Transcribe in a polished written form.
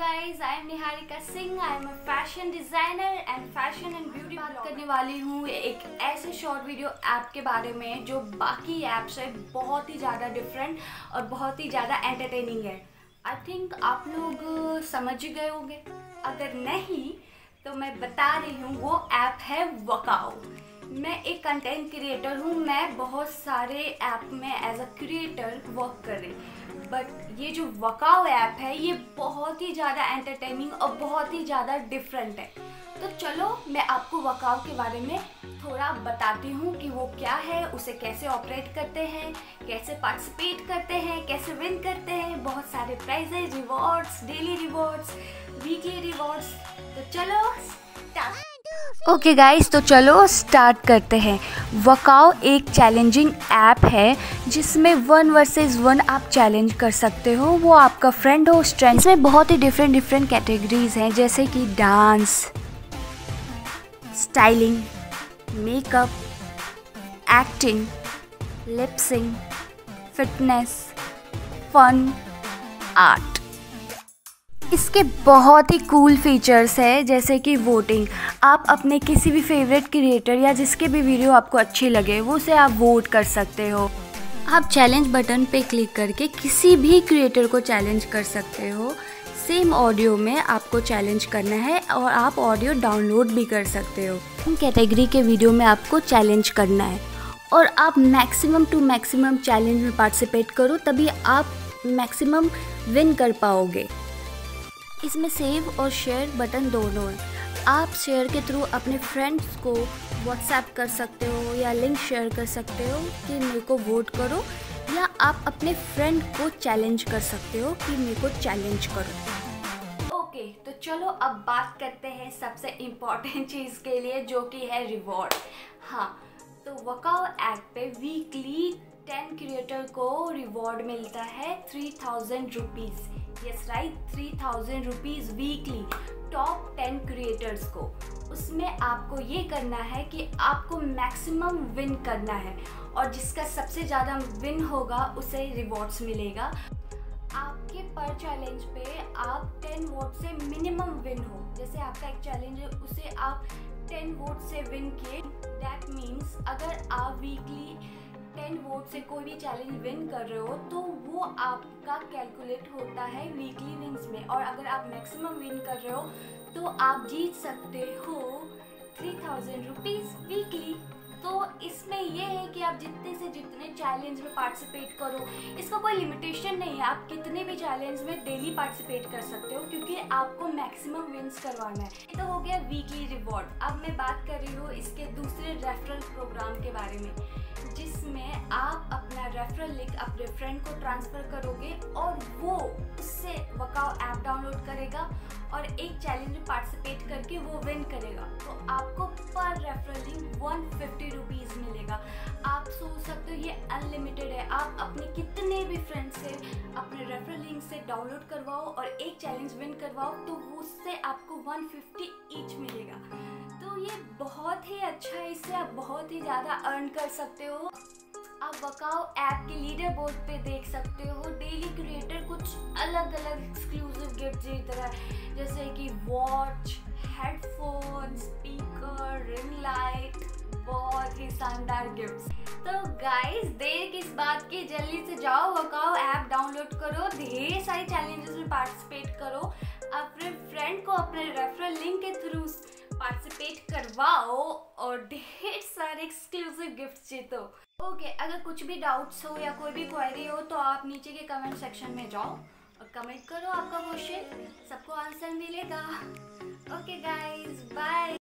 guys, I am Niharika Singh. I am a fashion designer and fashion and beauty blogger. बात करने वाली हूँ एक ऐसे शॉर्ट वीडियो ऐप के बारे में जो बाकी ऐप से बहुत ही ज़्यादा डिफरेंट और बहुत ही ज़्यादा एंटरटेनिंग है। आई थिंक आप लोग समझ गए होंगे, अगर नहीं तो मैं बता रही हूँ, वो ऐप है वकाओ। मैं एक कंटेंट क्रिएटर हूँ, मैं बहुत सारे ऐप में एज अ क्रिएटर वर्क कर रही, बट ये जो वकाओ ऐप है ये बहुत ही ज़्यादा एंटरटेनिंग और बहुत ही ज़्यादा डिफरेंट है। तो चलो मैं आपको वकाओ के बारे में थोड़ा बताती हूँ कि वो क्या है, उसे कैसे ऑपरेट करते हैं, कैसे पार्टिसिपेट करते हैं, कैसे विन करते हैं, बहुत सारे prizes, rewards, daily rewards, weekly rewards. तो चलो स्टार्ट। ओके गाइस, तो चलो स्टार्ट करते हैं। वकाओ एक चैलेंजिंग ऐप है जिसमें 1 वर्सेस 1 आप चैलेंज कर सकते हो। वो आपका फ्रेंड हो, स्ट्रेंथ। इसमें बहुत ही डिफरेंट कैटेगरीज हैं, जैसे कि dance, styling, makeup, acting, lip sync, fitness, fun, art. इसके बहुत ही कूल फीचर्स है, जैसे कि वोटिंग। आप अपने किसी भी फेवरेट क्रिएटर या जिसके भी वीडियो आपको अच्छी लगे वो से आप वोट कर सकते हो। आप चैलेंज बटन पे क्लिक करके किसी भी क्रिएटर को चैलेंज कर सकते हो। सेम ऑडियो में आपको चैलेंज करना है और आप ऑडियो डाउनलोड भी कर सकते हो। कैटेगरी के वीडियो में आपको चैलेंज करना है और आप मैक्सिमम टू मैक्सिमम चैलेंज में पार्टिसिपेट करो, तभी आप मैक्सिमम विन कर पाओगे। इसमें सेव और शेयर बटन दोनों हैं। आप शेयर के थ्रू अपने फ्रेंड्स को व्हाट्सएप कर सकते हो या लिंक शेयर कर सकते हो कि मेरे को वोट करो, या आप अपने फ्रेंड को चैलेंज कर सकते हो कि मेरे को चैलेंज करो। ओके, तो चलो अब बात करते हैं सबसे इम्पॉर्टेंट चीज़ के लिए, जो कि है रिवॉर्ड। हाँ, तो वकाओ ऐप पे वीकली 10 क्रिएटर को रिवॉर्ड मिलता है 3000 rupees. Yes right, 3000 rupees weekly, top 10 creators को। उसमें आपको ये करना है कि आपको मैक्सिमम विन करना है और जिसका सबसे ज़्यादा विन होगा उसे रिवॉर्ड्स मिलेगा। आपके पर चैलेंज पे आप 10 वोट से मिनिमम विन हो। जैसे आपका एक चैलेंज है, उसे आप 10 वोट से विन किए, दैट मीन्स अगर आप वीकली 10 वोट से कोई भी चैलेंज विन कर रहे हो तो वो आपका कैलकुलेट होता है वीकली विन्स में। और अगर आप मैक्सिमम विन कर रहे हो तो आप जीत सकते हो 3000 रुपीज़ वीकली। तो इसमें ये है कि आप जितने से जितने चैलेंज में पार्टिसिपेट करो, इसका कोई लिमिटेशन नहीं है, आप कितने भी चैलेंज में डेली पार्टिसिपेट कर सकते हो, क्योंकि आपको मैक्सिमम विन्स करवाना है। ये तो हो गया वीकली रिवॉर्ड। अब मैं बात कर रही हूँ इसके दूसरे रेफरल प्रोग्राम के बारे में, जिसमें आप अपना रेफरल लिंक अपने फ्रेंड को ट्रांसफ़र करोगे और वो उससे वकाओ ऐप डाउनलोड करेगा और एक चैलेंज में पार्टिसिपेट करके वो विन करेगा। तो आपको पर रेफरल लिंक 150 रुपीज़ मिलेगा। आप सोच सकते हो ये अनलिमिटेड है, आप अपने कितने भी फ्रेंड से अपने रेफरल लिंक से डाउनलोड करवाओ और एक चैलेंज विन करवाओ, तो उससे आपको 150 ईच मिलेगा। तो ये बहुत ही अच्छा है, इससे आप बहुत ही ज़्यादा अर्न कर सकते हो। आप वकाओ ऐप के लीडर बोर्ड पे देख सकते हो, डेली क्रिएटर कुछ अलग अलग एक्सक्लूसिव गिफ्ट जीत रहा है, जैसे कि watch, headphone, speaker, ring light, बहुत ही शानदार गिफ्ट्स। तो गाइस, देर किस बात की, जल्दी से जाओ वकाओ ऐप डाउनलोड करो, ढेर सारे चैलेंजेस में पार्टिसिपेट करो, अपने फ्रेंड को अपने रेफरल लिंक के थ्रू पार्टिसिपेट करवाओ और ढेर सारे एक्सक्लूसिव गिफ्ट्स जीतो। ओके, अगर कुछ भी डाउट्स हो या कोई भी क्वेरी हो तो आप नीचे के कमेंट सेक्शन में जाओ और कमेंट करो आपका क्वेश्चन, सबको आंसर मिलेगा। Okay guys, bye.